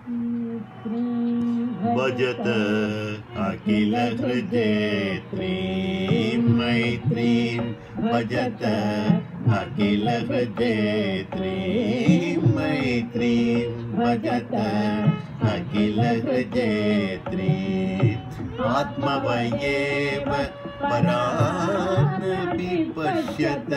भजत अखिल हृदयत्रीं मैत्रीं भजत अखिल हृदयत्रीं मैत्रीं भजत अखिल हृदयत्रीं आत्मवयेव परान् विपश्यत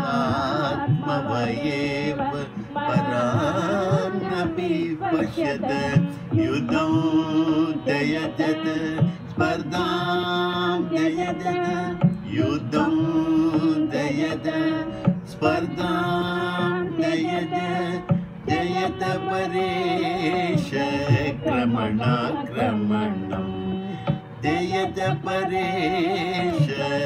आत्मवयेव परान् विपश्यत युद्धं जयजत स्पर्धां जयजत युद्धं जयत स्पर्धां जयत जयत परेश क्रमणाक्रमणं जयत परेश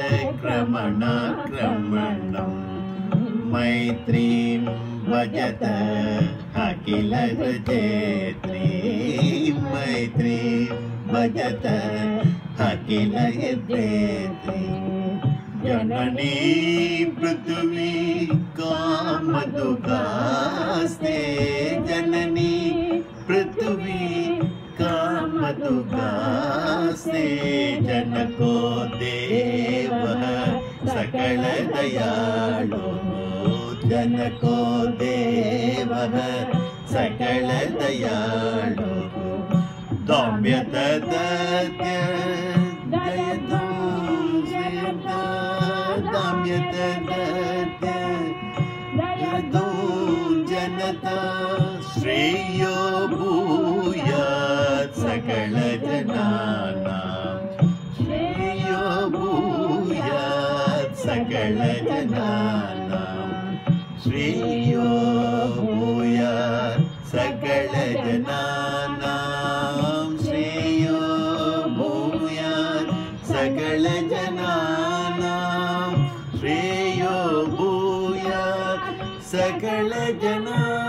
क्रमणाक्रमणं मैत्रीं भजत अखिल हृदयत्रीं मैत्रीं भजत अखिल हृदयत्रीं जननी पृथ्वी कामदुःखास्ते जननी पृथ्वी कामदुःखास्ते जनको देवः सकल दयालु जनको देवः सकल दयालु दाम्यतदत्य दयतु दाम्यतदत्य दयतु जनता श्रेयो भूयात् सकल जनानां श्रेयो भूयात् सकल जनानां श्रेयो भूयात् सकल जनानां श्रेयो भूयात् सकल जनानां श्रेयो भूयात् सकल जनानां